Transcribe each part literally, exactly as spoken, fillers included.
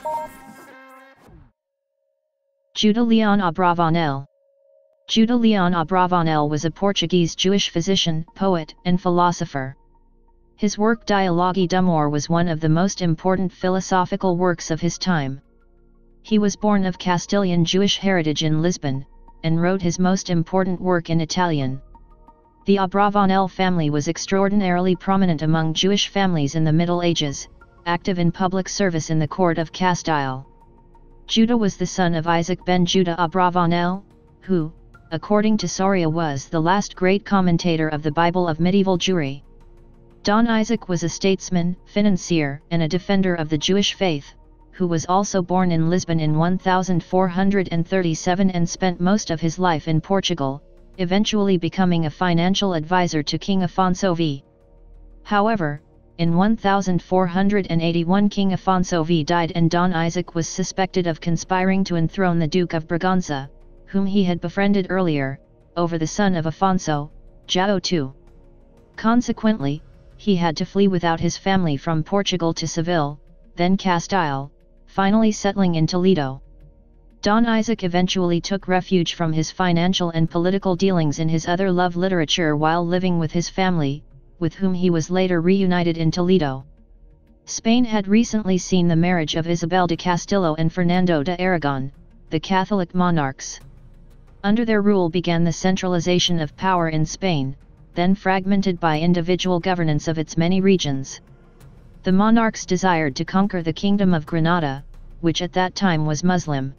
Judah Leon Abravanel. Judah Leon Abravanel was a Portuguese Jewish physician, poet, and philosopher. His work Dialogue d'Amor was one of the most important philosophical works of his time. He was born of Castilian Jewish heritage in Lisbon, and wrote his most important work in Italian. The Abravanel family was extraordinarily prominent among Jewish families in the Middle Ages, active in public service in the court of Castile. Judah was the son of Isaac ben Judah Abravanel, who, according to Soria, was the last great commentator of the Bible of medieval Jewry. Don Isaac was a statesman, financier, and a defender of the Jewish faith, who was also born in Lisbon in one thousand four hundred thirty-seven and spent most of his life in Portugal, eventually becoming a financial advisor to King Afonso the First. However, in one thousand four hundred eighty-one King Afonso the Second died and Don Isaac was suspected of conspiring to enthrone the Duke of Braganza, whom he had befriended earlier, over the son of Afonso, João the Second. Consequently, he had to flee without his family from Portugal to Seville, then Castile, finally settling in Toledo. Don Isaac eventually took refuge from his financial and political dealings in his other love literature while living with his family, with whom he was later reunited in Toledo. Spain had recently seen the marriage of Isabel de Castillo and Fernando de Aragon, the Catholic monarchs. Under their rule began the centralization of power in Spain, then fragmented by individual governance of its many regions. The monarchs desired to conquer the Kingdom of Granada, which at that time was Muslim.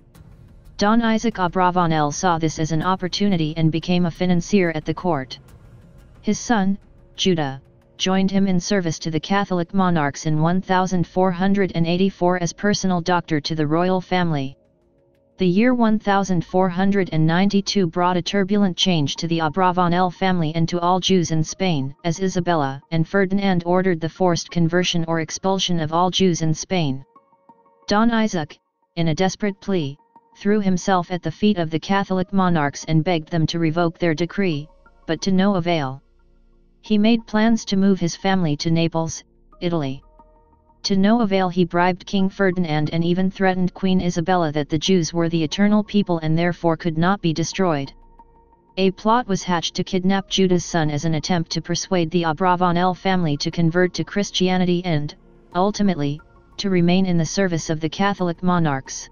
Don Isaac Abravanel saw this as an opportunity and became a financier at the court. His son, Judah, joined him in service to the Catholic monarchs in one thousand four hundred eighty-four as personal doctor to the royal family. The year one thousand four hundred ninety-two brought a turbulent change to the Abravanel family and to all Jews in Spain, as Isabella and Ferdinand ordered the forced conversion or expulsion of all Jews in Spain. Don Isaac, in a desperate plea, threw himself at the feet of the Catholic monarchs and begged them to revoke their decree, but to no avail. He made plans to move his family to Naples, Italy. To no avail. He bribed King Ferdinand and even threatened Queen Isabella that the Jews were the eternal people and therefore could not be destroyed. A plot was hatched to kidnap Judah's son as an attempt to persuade the Abravanel family to convert to Christianity and, ultimately, to remain in the service of the Catholic monarchs.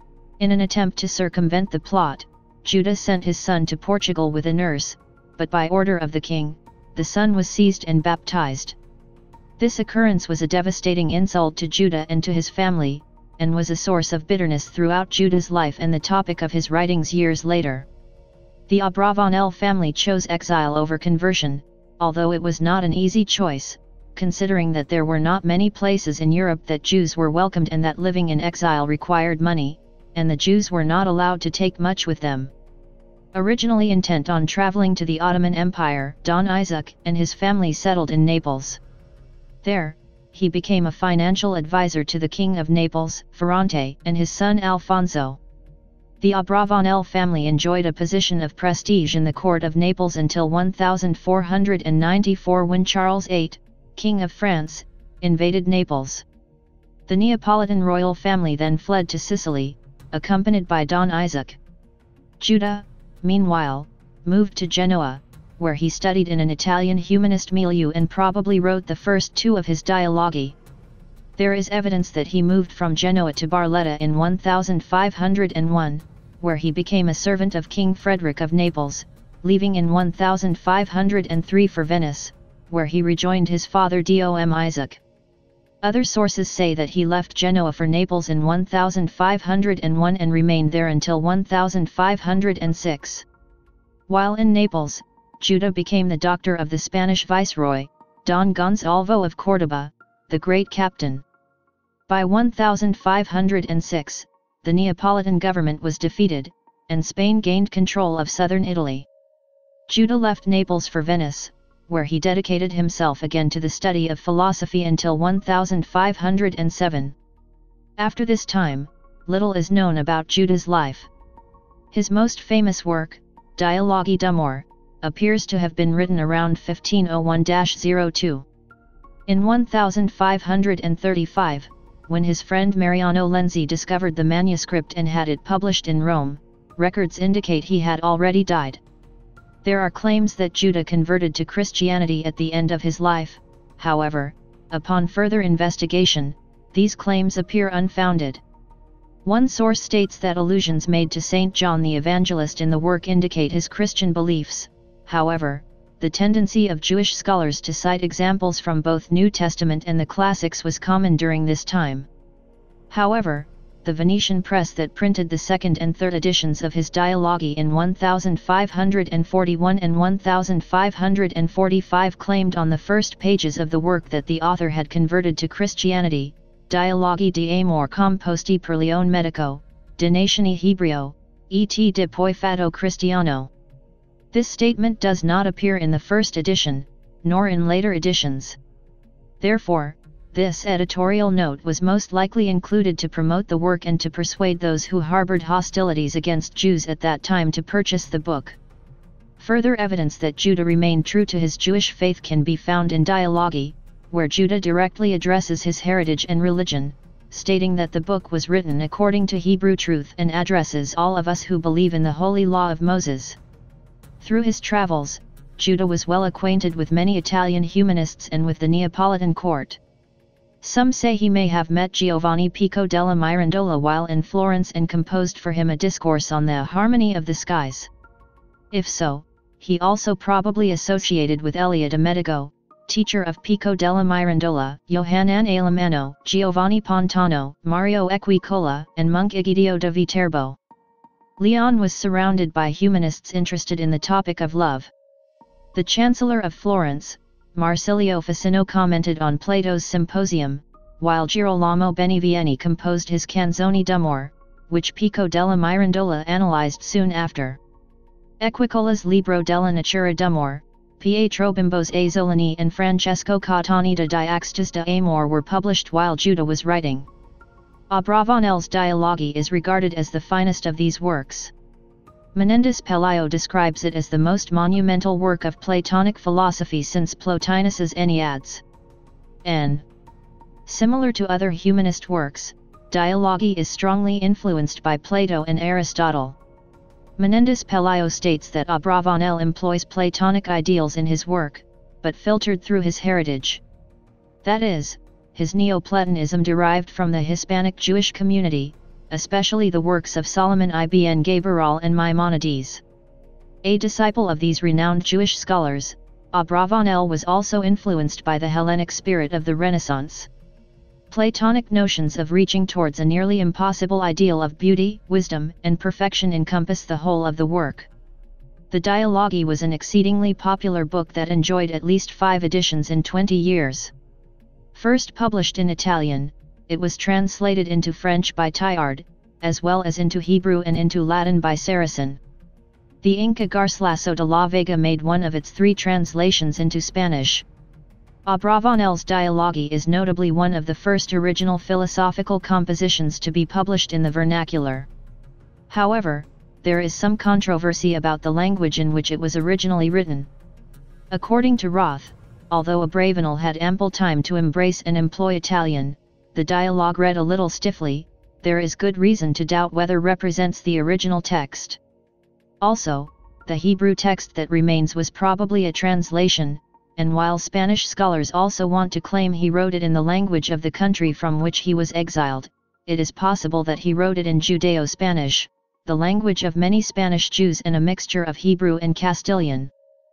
In an attempt to circumvent the plot, Judah sent his son to Portugal with a nurse, but by order of the king, the son was seized and baptized. This occurrence was a devastating insult to Judah and to his family, and was a source of bitterness throughout Judah's life and the topic of his writings years later. The Abravanel family chose exile over conversion, although it was not an easy choice, considering that there were not many places in Europe that Jews were welcomed and that living in exile required money, and the Jews were not allowed to take much with them. Originally intent on traveling to the Ottoman Empire, Don Isaac and his family settled in Naples. There, he became a financial advisor to the King of Naples, Ferrante, and his son Alfonso. The Abravanel family enjoyed a position of prestige in the court of Naples until one thousand four hundred ninety-four when Charles the Eighth, King of France, invaded Naples. The Neapolitan royal family then fled to Sicily, accompanied by Don Isaac. Judah, meanwhile, moved to Genoa, where he studied in an Italian humanist milieu and probably wrote the first two of his dialogi. There is evidence that he moved from Genoa to Barletta in one thousand five hundred one, where he became a servant of King Frederick of Naples, leaving in one thousand five hundred three for Venice, where he rejoined his father Dom Isaac. Other sources say that he left Genoa for Naples in one thousand five hundred one and remained there until one thousand five hundred six. While in Naples, Judah became the doctor of the Spanish viceroy, Don Gonzalvo of Córdoba, the Great Captain. By one thousand five hundred six, the Neapolitan government was defeated, and Spain gained control of southern Italy. Judah left Naples for Venice, where he dedicated himself again to the study of philosophy until one thousand five hundred seven. After this time, little is known about Judah's life. His most famous work, Dialogue d'Amor, appears to have been written around fifteen oh one to oh two. In one thousand five hundred thirty-five, when his friend Mariano Lenzi discovered the manuscript and had it published in Rome, records indicate he had already died. There are claims that Judah converted to Christianity at the end of his life. However, upon further investigation, these claims appear unfounded. One source states that allusions made to Saint John the Evangelist in the work indicate his Christian beliefs. However, the tendency of Jewish scholars to cite examples from both New Testament and the classics was common during this time. However, the Venetian press that printed the second and third editions of his Dialogi in one thousand five hundred forty-one and one thousand five hundred forty-five claimed on the first pages of the work that the author had converted to Christianity. Dialogi di amor composti per leone medico, de natione Hebreo, et de poi fatto Cristiano. This statement does not appear in the first edition, nor in later editions. Therefore, this editorial note was most likely included to promote the work and to persuade those who harbored hostilities against Jews at that time to purchase the book. Further evidence that Judah remained true to his Jewish faith can be found in Dialogi, where Judah directly addresses his heritage and religion, stating that the book was written according to Hebrew truth and addresses all of us who believe in the holy law of Moses. Through his travels, Judah was well acquainted with many Italian humanists and with the Neapolitan court. Some say he may have met Giovanni Pico della Mirandola while in Florence and composed for him a discourse on the harmony of the skies. If so, he also probably associated with Elia de Medico, teacher of Pico della Mirandola, Johannan Alemanno, Giovanni Pontano, Mario Equicola, and monk Egidio da Viterbo. Leon was surrounded by humanists interested in the topic of love. The Chancellor of Florence, Marsilio Ficino, commented on Plato's Symposium, while Girolamo Benivieni composed his Canzoni d'amore, which Pico della Mirandola analyzed soon after. Equicola's Libro della Natura d'amore, Pietro Bimbo's Azzolini and Francesco Cottani de Diaxtis de Amor were published while Judah was writing. Abravanel's Dialogi is regarded as the finest of these works. Menendez Pelayo describes it as the most monumental work of Platonic philosophy since Plotinus's Enneads. N. Similar to other humanist works, Dialogi is strongly influenced by Plato and Aristotle. Menendez Pelayo states that Abravanel employs Platonic ideals in his work, but filtered through his heritage. That is, his Neoplatonism derived from the Hispanic Jewish community, especially the works of Solomon ibn Gabirol and Maimonides. A disciple of these renowned Jewish scholars, Abravanel was also influenced by the Hellenic spirit of the Renaissance. Platonic notions of reaching towards a nearly impossible ideal of beauty, wisdom, and perfection encompass the whole of the work. The Dialogi was an exceedingly popular book that enjoyed at least five editions in twenty years. First published in Italian, it was translated into French by Teilhard, as well as into Hebrew and into Latin by Saracen. The Inca Garcilaso de la Vega made one of its three translations into Spanish. Abravanel's Dialogi is notably one of the first original philosophical compositions to be published in the vernacular. However, there is some controversy about the language in which it was originally written. According to Roth, although Abravanel had ample time to embrace and employ Italian, the dialogue read a little stiffly. There is good reason to doubt whether represents the original text. Also, the Hebrew text that remains was probably a translation, and while Spanish scholars also want to claim he wrote it in the language of the country from which he was exiled, it is possible that he wrote it in Judeo-Spanish, the language of many Spanish Jews, and a mixture of Hebrew and Castilian.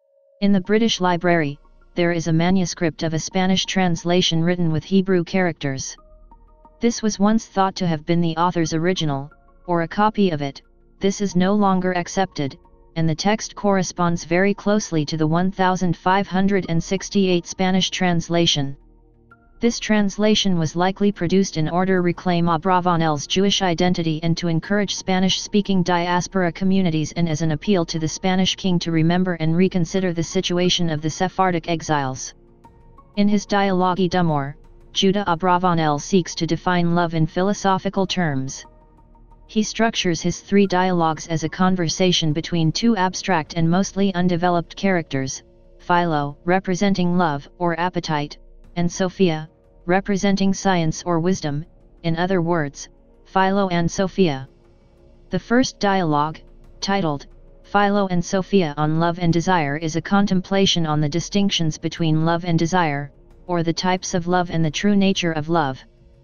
In the British Library, there is a manuscript of a Spanish translation written with Hebrew characters. This was once thought to have been the author's original, or a copy of it. This is no longer accepted, and the text corresponds very closely to the one thousand five hundred sixty-eight Spanish translation. This translation was likely produced in order to reclaim Abravanel's Jewish identity and to encourage Spanish-speaking diaspora communities, and as an appeal to the Spanish king to remember and reconsider the situation of the Sephardic exiles. In his Dialogi d'amore, Judah Abravanel seeks to define love in philosophical terms. He structures his three dialogues as a conversation between two abstract and mostly undeveloped characters, Philo, representing love or appetite, and Sophia, representing science or wisdom, in other words, Philo and Sophia. The first dialogue, titled, Philo and Sophia on Love and Desire, is a contemplation on the distinctions between love and desire, or the types of love and the true nature of love.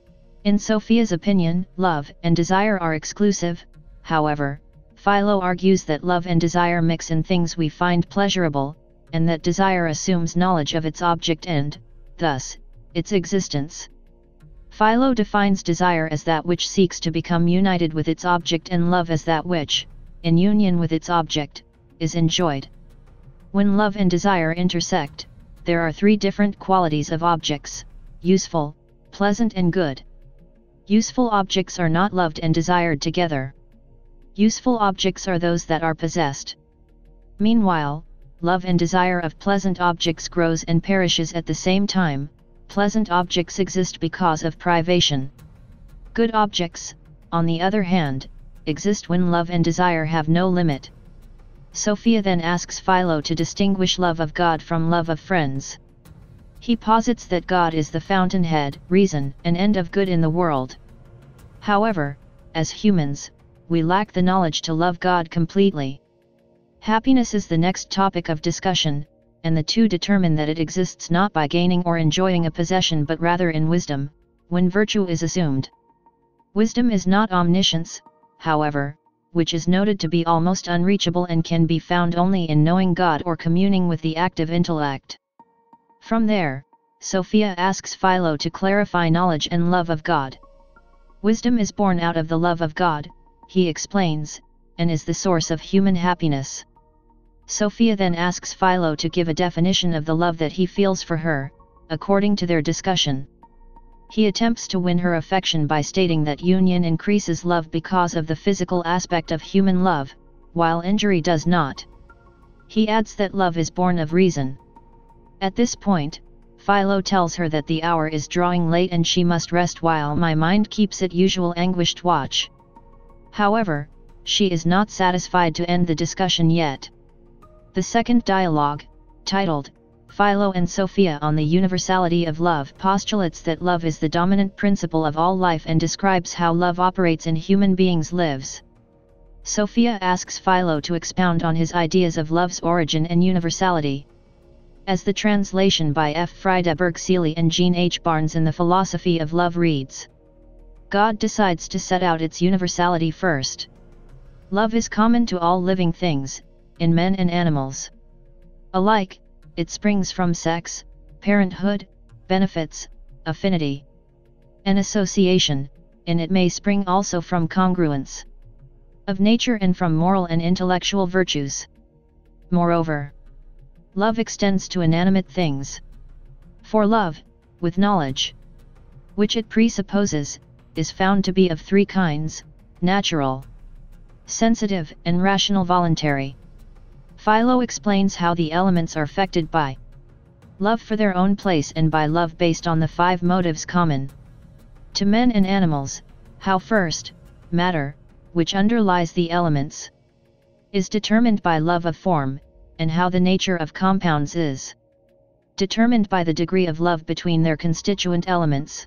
In Sophia's opinion, love and desire are exclusive. However, Philo argues that love and desire mix in things we find pleasurable, and that desire assumes knowledge of its object and, thus, its existence. Philo defines desire as that which seeks to become united with its object, and love as that which, in union with its object, is enjoyed. When love and desire intersect, there are three different qualities of objects: useful, pleasant and good. Useful objects are not loved and desired together. Useful objects are those that are possessed. Meanwhile, love and desire of pleasant objects grows and perishes at the same time. Pleasant objects exist because of privation. Good objects, on the other hand, exist when love and desire have no limit. Sophia then asks Philo to distinguish love of God from love of friends. He posits that God is the fountainhead, reason, and end of good in the world. However, as humans, we lack the knowledge to love God completely. Happiness is the next topic of discussion, and the two determine that it exists not by gaining or enjoying a possession but rather in wisdom, when virtue is assumed. Wisdom is not omniscience, however, which is noted to be almost unreachable and can be found only in knowing God or communing with the active intellect. From there, Sophia asks Philo to clarify knowledge and love of God. Wisdom is born out of the love of God, he explains, and is the source of human happiness. Sophia then asks Philo to give a definition of the love that he feels for her, according to their discussion. He attempts to win her affection by stating that union increases love because of the physical aspect of human love, while injury does not. He adds that love is born of reason. At this point, Philo tells her that the hour is drawing late and she must rest while my mind keeps its usual anguished watch. However, she is not satisfied to end the discussion yet. The second dialogue, titled, Philo and Sophia on the Universality of Love, postulates that love is the dominant principle of all life and describes how love operates in human beings' lives. Sophia asks Philo to expound on his ideas of love's origin and universality. As the translation by F. Friedeberg Seeley and Jean H. Barnes in The Philosophy of Love reads, God decides to set out its universality first. Love is common to all living things, in men and animals alike. It springs from sex, parenthood, benefits, affinity, and association, and it may spring also from congruence of nature and from moral and intellectual virtues. Moreover, love extends to inanimate things. For love, with knowledge, which it presupposes, is found to be of three kinds: natural, sensitive, and rational voluntary. Philo explains how the elements are affected by love for their own place and by love based on the five motives common to men and animals, how first, matter, which underlies the elements, is determined by love of form, and how the nature of compounds is determined by the degree of love between their constituent elements,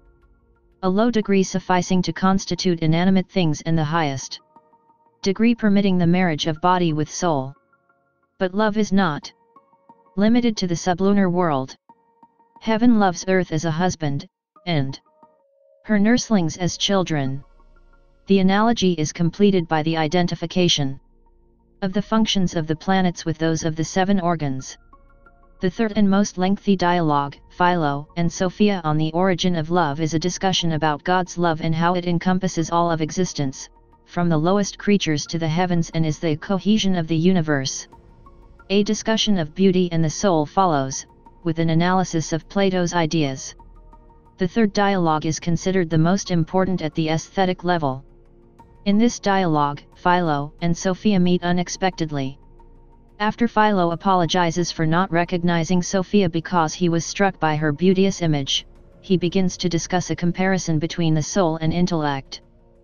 a low degree sufficing to constitute inanimate things and the highest degree permitting the marriage of body with soul. But love is not limited to the sublunar world. Heaven loves earth as a husband, and her nurslings as children. The analogy is completed by the identification of the functions of the planets with those of the seven organs. The third and most lengthy dialogue, Philo and Sophia on the Origin of Love, is a discussion about God's love and how it encompasses all of existence, from the lowest creatures to the heavens, and is the cohesion of the universe. A discussion of beauty and the soul follows, with an analysis of Plato's ideas. The third dialogue is considered the most important at the aesthetic level. In this dialogue, Philo and Sophia meet unexpectedly. After Philo apologizes for not recognizing Sophia because he was struck by her beauteous image, he begins to discuss a comparison between the soul and intellect.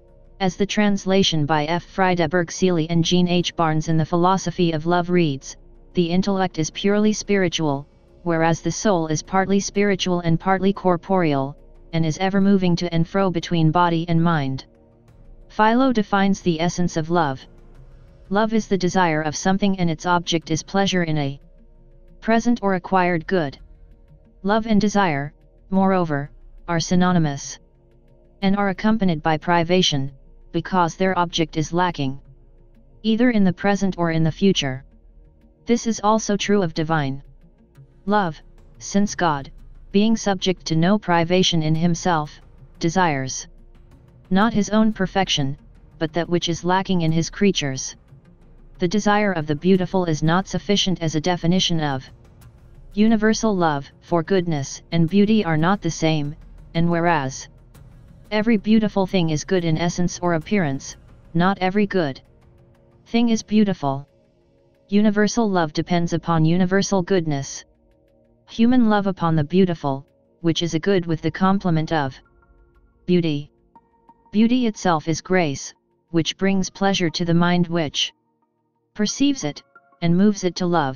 As the translation by F. Friedeberg Seeley and Jean H. Barnes in The Philosophy of Love reads, the intellect is purely spiritual, whereas the soul is partly spiritual and partly corporeal, and is ever moving to and fro between body and mind. Philo defines the essence of love. Love is the desire of something and its object is pleasure in a present or acquired good. Love and desire, moreover, are synonymous, and are accompanied by privation, because their object is lacking, either in the present or in the future. This is also true of divine love, since God, being subject to no privation in himself, desires not his own perfection, but that which is lacking in his creatures. The desire of the beautiful is not sufficient as a definition of universal love, for goodness and beauty are not the same, and whereas every beautiful thing is good in essence or appearance, not every good thing is beautiful. Universal love depends upon universal goodness. Human love upon the beautiful, which is a good with the complement of beauty. Beauty itself is grace, which brings pleasure to the mind which perceives it, and moves it to love.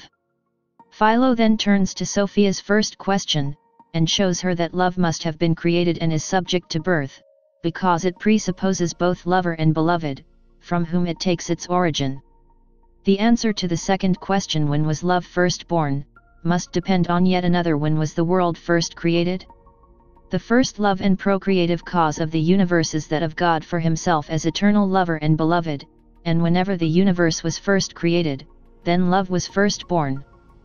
Philo then turns to Sophia's first question, and shows her that love must have been created and is subject to birth, because it presupposes both lover and beloved, from whom it takes its origin. The answer to the second question, when was love first born, must depend on yet another, when was the world first created? The first love and procreative cause of the universe is that of God for himself as eternal lover and beloved, and whenever the universe was first created, then love was first born.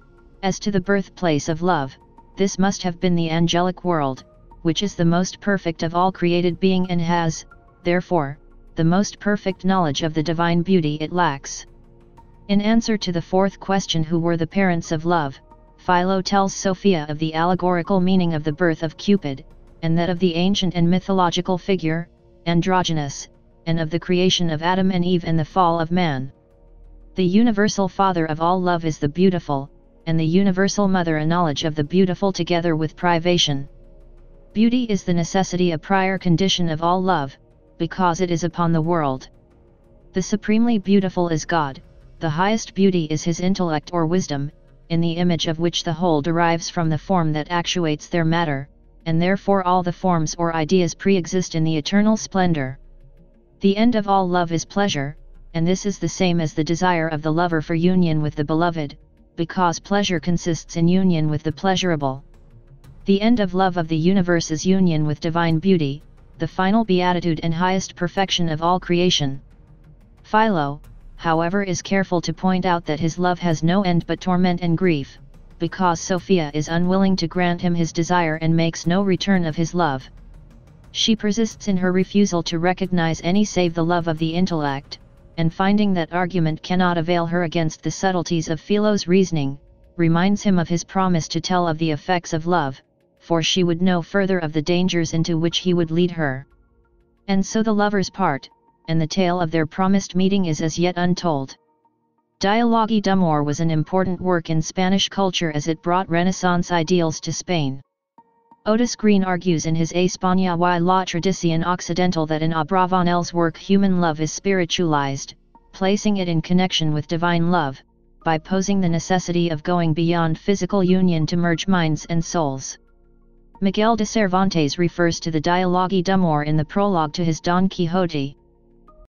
As to the birthplace of love, this must have been the angelic world, which is the most perfect of all created being and has, therefore, the most perfect knowledge of the divine beauty it lacks. In answer to the fourth question, who were the parents of love, Philo tells Sophia of the allegorical meaning of the birth of Cupid, and that of the ancient and mythological figure, Androgynous, and of the creation of Adam and Eve and the fall of man. The universal father of all love is the beautiful, and the universal mother a knowledge of the beautiful together with privation. Beauty is the necessity, a prior condition of all love, because it is upon the world. The supremely beautiful is God, the highest beauty is his intellect or wisdom, in the image of which the whole derives from the form that actuates their matter, and therefore all the forms or ideas pre-exist in the eternal splendor. The end of all love is pleasure, and this is the same as the desire of the lover for union with the beloved, because pleasure consists in union with the pleasurable. The end of love of the universe is union with divine beauty, the final beatitude and highest perfection of all creation. Philo, however, is careful to point out that his love has no end but torment and grief, because Sophia is unwilling to grant him his desire and makes no return of his love. She persists in her refusal to recognize any save the love of the intellect, and finding that argument cannot avail her against the subtleties of Philo's reasoning, reminds him of his promise to tell of the effects of love, for she would know further of the dangers into which he would lead her. And so the lovers part, and the tale of their promised meeting is as yet untold. Dialogi d'Amor was an important work in Spanish culture as it brought Renaissance ideals to Spain. Otis Green argues in his España y la Tradición Occidental that in Abravanel's work human love is spiritualized, placing it in connection with divine love, by posing the necessity of going beyond physical union to merge minds and souls. Miguel de Cervantes refers to the Dialogi d'Amor in the prologue to his Don Quixote.